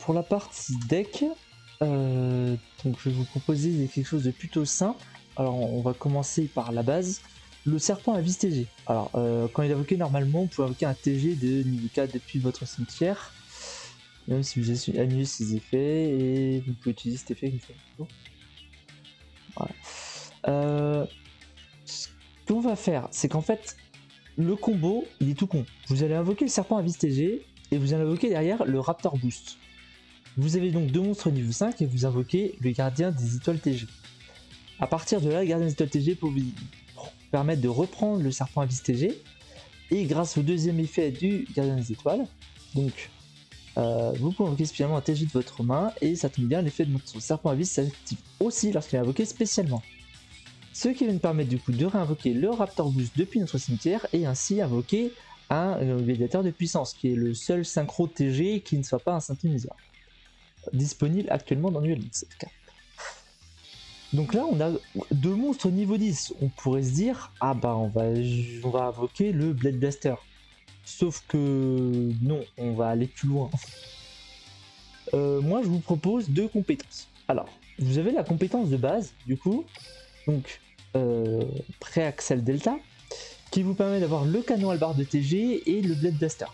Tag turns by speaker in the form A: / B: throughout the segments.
A: pour la partie deck, donc je vais vous proposer quelque chose de plutôt simple. Alors on va commencer par la base, le serpent à vis TG. Alors quand il est invoqué normalement, vous pouvez invoquer un TG de niveau 4 depuis votre cimetière, même si vous annulez ses effets, et vous pouvez utiliser cet effet une fois. Voilà. Ce qu'on va faire, c'est qu'en fait, le combo, il est tout con. Vous allez invoquer le serpent à vis TG, et vous allez invoquer derrière le Raptor Boost. Vous avez donc deux monstres niveau 5 et vous invoquez le gardien des étoiles TG. A partir de là, le gardien des étoiles TG peut vous permettre de reprendre le serpent à vis TG. Et grâce au deuxième effet du gardien des étoiles, donc vous pouvez invoquer spécialement un TG de votre main. Et ça tombe bien, l'effet de votre serpent à vis s'active aussi lorsqu'il est invoqué spécialement. Ce qui va nous permettre du coup de réinvoquer le Raptor Boost depuis notre cimetière et ainsi invoquer un gladiateur de puissance, qui est le seul synchro TG qui ne soit pas un synthétiseur. Disponible actuellement dans Duel Links, cette carte. Donc là on a deux monstres niveau 10, on pourrait se dire ah bah on va invoquer le Blade Blaster, sauf que non, on va aller plus loin. Moi je vous propose deux compétences. Alors vous avez la compétence de base du coup, donc Pré-Axel Delta, qui vous permet d'avoir le canon Albarde de TG et le Blade Blaster.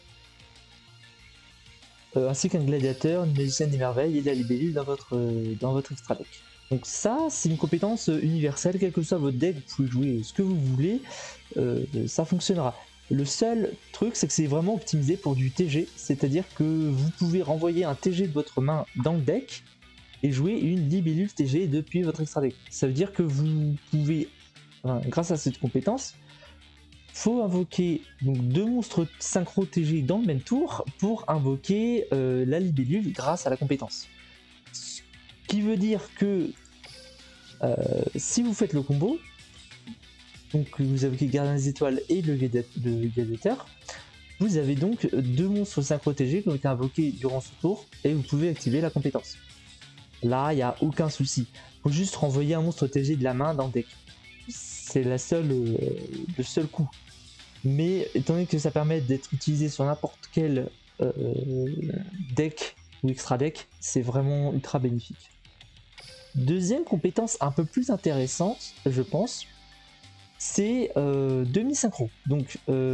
A: Ainsi qu'un gladiateur, une magicienne des merveilles et de la libellule dans votre extra deck. Donc ça, c'est une compétence universelle, quel que soit votre deck, vous pouvez jouer ce que vous voulez, ça fonctionnera. Le seul truc, c'est que c'est vraiment optimisé pour du TG, c'est-à-dire que vous pouvez renvoyer un TG de votre main dans le deck et jouer une libellule TG depuis votre extra deck. Ça veut dire que vous pouvez, grâce à cette compétence, faut invoquer donc deux monstres synchro TG dans le même tour pour invoquer la libellule grâce à la compétence. Ce qui veut dire que si vous faites le combo, donc vous invoquez Gardien des Étoiles et le gladiateur, vous avez donc deux monstres synchro TG qui ont été invoqués durant ce tour et vous pouvez activer la compétence. Là, il n'y a aucun souci. Il faut juste renvoyer un monstre TG de la main dans le deck. C'est le seul coup. Mais étant donné que ça permet d'être utilisé sur n'importe quel deck ou extra deck, c'est vraiment ultra bénéfique. Deuxième compétence un peu plus intéressante, je pense, c'est demi-synchro. Donc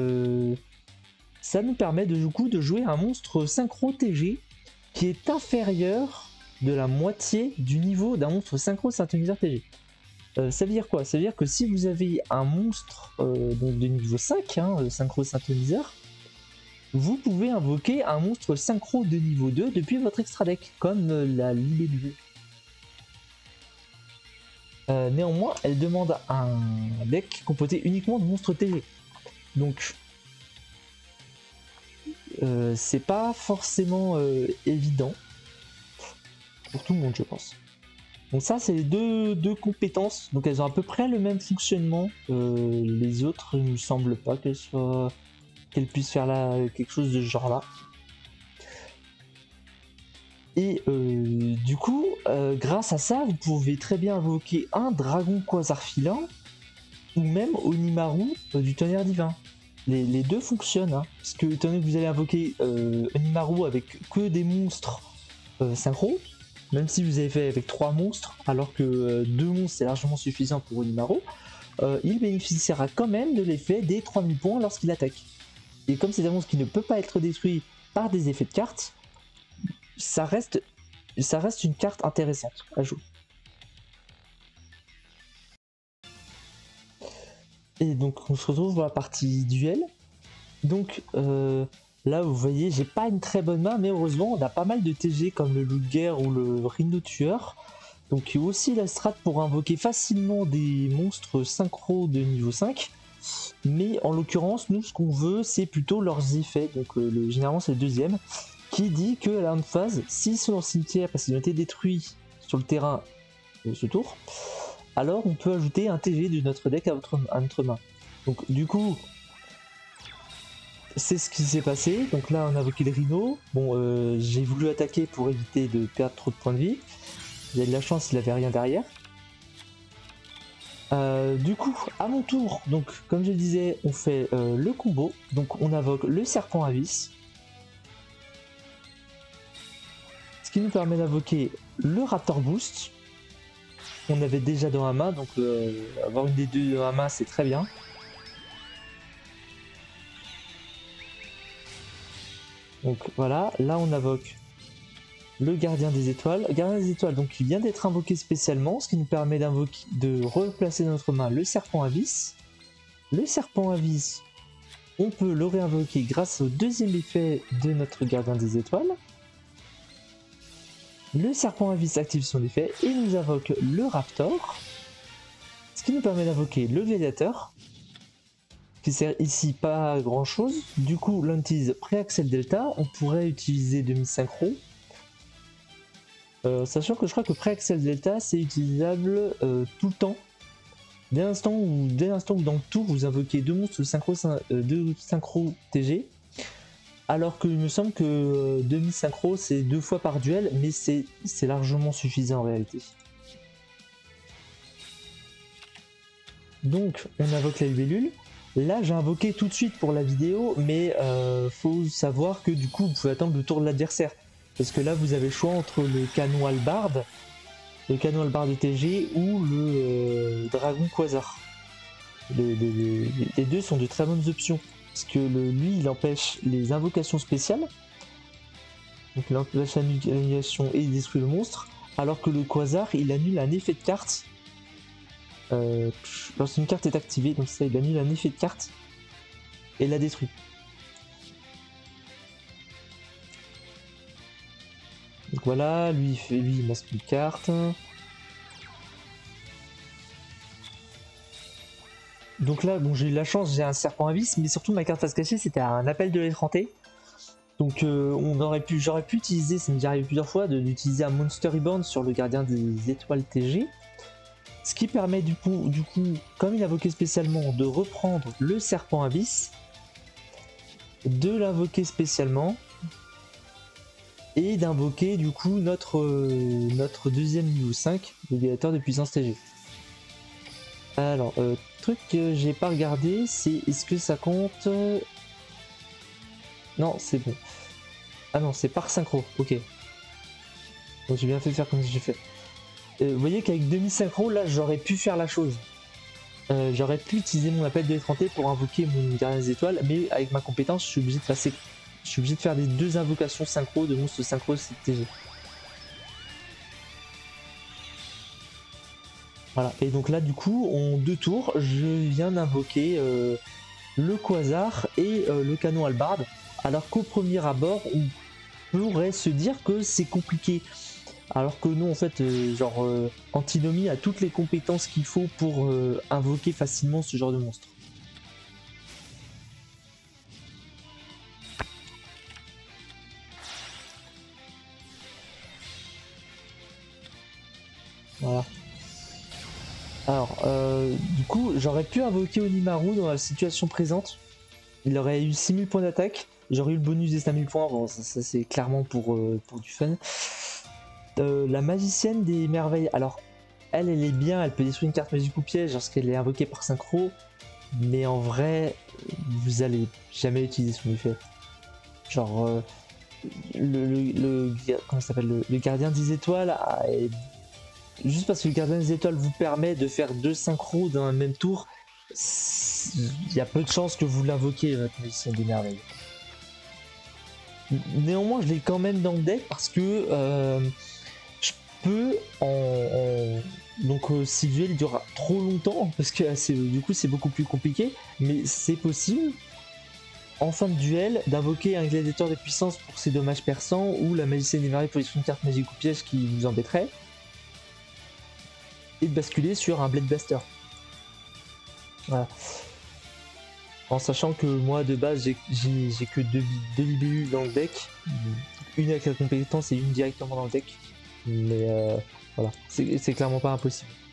A: ça nous permet du coup de jouer un monstre synchro TG qui est inférieur de la moitié du niveau d'un monstre synchro synthétiseur TG. Ça veut dire quoi? Ça veut dire que si vous avez un monstre donc de niveau 5, synchro synthétiseur, vous pouvez invoquer un monstre synchro de niveau 2 depuis votre extra deck, comme la libellule. Néanmoins, elle demande un deck composé uniquement de monstres TG. Donc, c'est pas forcément évident pour tout le monde, je pense. Donc ça, c'est les deux compétences. Donc elles ont à peu près le même fonctionnement. Les autres, il me semble pas qu'elles puissent faire là quelque chose de ce genre-là. Et du coup, grâce à ça, vous pouvez très bien invoquer un dragon quasar filant ou même Onimaru du tonnerre divin. Les deux fonctionnent, hein, parce que étant donné que vous allez invoquer Onimaru avec que des monstres synchro, même si vous avez fait avec 3 monstres, alors que 2 monstres c'est largement suffisant pour Onimaru, il bénéficiera quand même de l'effet des 3000 points lorsqu'il attaque. Et comme c'est un monstre qui ne peut pas être détruit par des effets de cartes, ça reste une carte intéressante à jouer. Et donc on se retrouve pour la partie duel. Donc là vous voyez, j'ai pas une très bonne main, mais heureusement on a pas mal de TG comme le loup de guerre ou le rhino tueur. Donc il y a aussi la strat pour invoquer facilement des monstres synchro de niveau 5. Mais en l'occurrence, nous ce qu'on veut c'est plutôt leurs effets. Donc généralement c'est le deuxième, qui dit que à la fin de phase, s'ils sont dans le cimetière parce qu'ils ont été détruits sur le terrain de ce tour, alors on peut ajouter un TG de notre deck à notre main. Donc du coup, c'est ce qui s'est passé. Donc là on a invoqué le rhino. Bon, j'ai voulu attaquer pour éviter de perdre trop de points de vie. J'ai eu de la chance, il avait rien derrière. Du coup, à mon tour, donc comme je disais, on fait le combo. Donc on invoque le serpent à vis. Ce qui nous permet d'invoquer le Raptor Boost. On avait déjà dans la main, donc avoir une des deux dans la main, c'est très bien. Donc voilà, là on invoque le Gardien des Étoiles. Gardien des Étoiles, donc il vient d'être invoqué spécialement, ce qui nous permet de replacer dans notre main le Serpent à vis. Le Serpent à vis, on peut le réinvoquer grâce au deuxième effet de notre Gardien des Étoiles. Le Serpent à vis active son effet et nous invoque le Raptor, ce qui nous permet d'invoquer le Gladiateur, qui sert ici pas à grand chose. Du coup, l'on utilise Pré-Axel Delta, on pourrait utiliser demi-synchro. Sachant que je crois que Pré-Axel Delta c'est utilisable tout le temps. Dès l'instant où dans le tour vous invoquez deux monstres synchro TG. Alors qu'il me semble que demi-synchro c'est 2 fois par duel, mais c'est largement suffisant en réalité. Donc on invoque la libellule. Là j'ai invoqué tout de suite pour la vidéo, mais faut savoir que du coup vous pouvez attendre le tour de l'adversaire. Parce que là vous avez le choix entre le canon hallebarde TG ou le dragon quasar. Les deux sont de très bonnes options. Parce que lui il empêche les invocations spéciales. Donc il empêche l'annulation et il détruit le monstre. Alors que le quasar il annule un effet de carte. Lorsqu'une carte est activée, donc ça il annule un effet de carte et la détruit. Donc voilà, lui il masque une carte. Donc là, bon, j'ai eu la chance, j'ai un serpent à vis, mais surtout ma carte face cachée c'était un appel de l'étranté. Donc j'aurais pu utiliser, ça m'est déjà arrivé plusieurs fois, d'utiliser un Monster Reborn sur le Gardien des Étoiles TG. Ce qui permet du coup, comme il a invoqué spécialement, de reprendre le serpent à vis, de l'invoquer spécialement, et d'invoquer du coup notre deuxième niveau 5, le Gladiateur de puissance TG. Alors, truc que j'ai pas regardé, c'est est-ce que ça compte... Non, c'est bon. Ah non, c'est par synchro, ok. Donc j'ai bien fait de faire comme j'ai fait. Vous voyez qu'avec demi-synchro, là, j'aurais pu faire la chose. J'aurais pu utiliser mon appel de l'étranté pour invoquer mon Gardien des Étoiles, mais avec ma compétence, je suis obligé de faire des deux invocations synchro de monstres synchro CTG. Voilà, et donc là du coup en 2 tours je viens d'invoquer le quasar et le canon hallebarde, alors qu'au premier abord on pourrait se dire que c'est compliqué, alors que non en fait Antinomy a toutes les compétences qu'il faut pour invoquer facilement ce genre de monstre. Voilà. Alors, du coup, j'aurais pu invoquer Onimaru dans la situation présente. Il aurait eu 6000 points d'attaque. J'aurais eu le bonus des 5000 points. Bon, ça c'est clairement pour du fun. La magicienne des merveilles. Alors, elle est bien. Elle peut détruire une carte magique ou piège lorsqu'elle est invoquée par synchro. Mais en vrai, vous allez jamais utiliser son effet. Genre, comment ça s'appelle, le gardien des étoiles est... Juste parce que le Gardien des Étoiles vous permet de faire 2 synchros dans un même tour, il y a peu de chances que vous l'invoquiez, votre magicien des merveilles. Néanmoins, je l'ai quand même dans le deck parce que je peux donc si le duel il durera trop longtemps, parce que du coup c'est beaucoup plus compliqué, mais c'est possible en fin de duel d'invoquer un gladiateur de puissance pour ses dommages perçants ou la magicienne des merveilles pour une carte magique ou piège qui vous embêterait, et de basculer sur un Blade Blaster. Voilà. En sachant que moi de base j'ai que deux libellules dans le deck, une avec la compétence et une directement dans le deck, mais voilà, c'est clairement pas impossible.